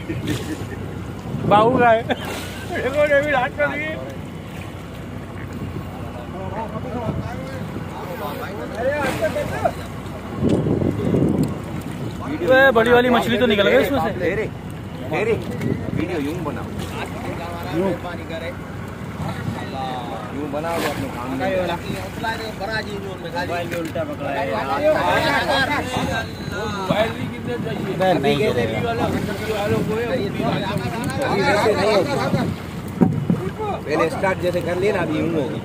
बाहू का है। देखो ये भी हाथ कर दिए। बड़ी वाली मछली तो निकल गई इसमें से। वीडियो यूं बनाओ, यूं बनाओ अपने काम में। मोबाइल में उल्टा पकड़ा है। मोबाइल भी कितने चाहिए? पहले स्टार्ट जैसे कर लिए ना, अभी यूं होगी।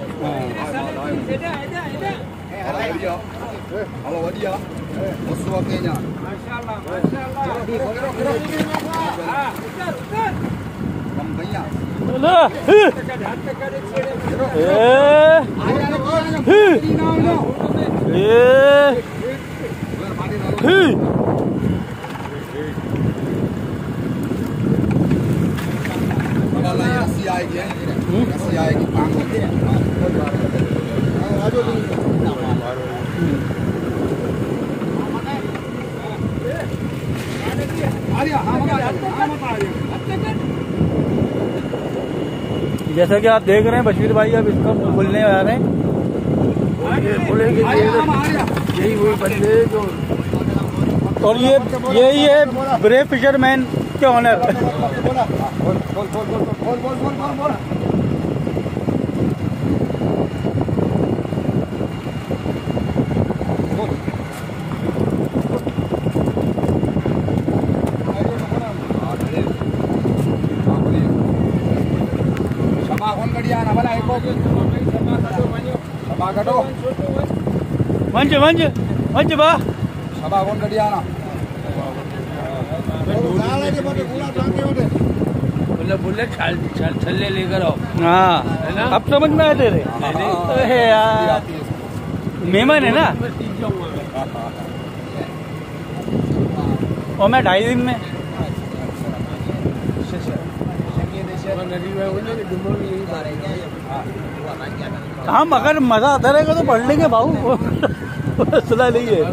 जैसा कि आप देख रहे हैं बशीर भाई अब इसको खुलने आ रहे हैं। यही वही बंदे जो, और यही है ब्रेव फिशरमैन के ऑनर। मंच मंच मंच बा सभा कौन कटियाना बोले छल्ले लेकर आओ। हाँ अब समझ में आए तेरे। यार मेहमान है ना, और मैं 2.5 दिन में। हाँ मगर मजा आता रहेगा तो पढ़ लेंगे भाऊ। सुना नहीं है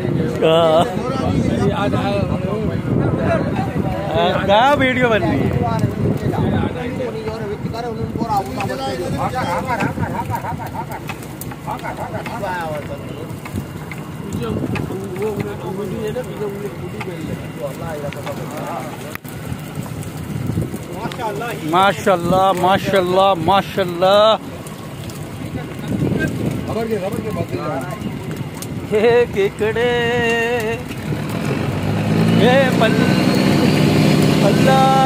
क्या वीडियो बन रही है। माशाल्लाह माशाल्लाह माशाल्लाह। हे केकड़े हे पल्ला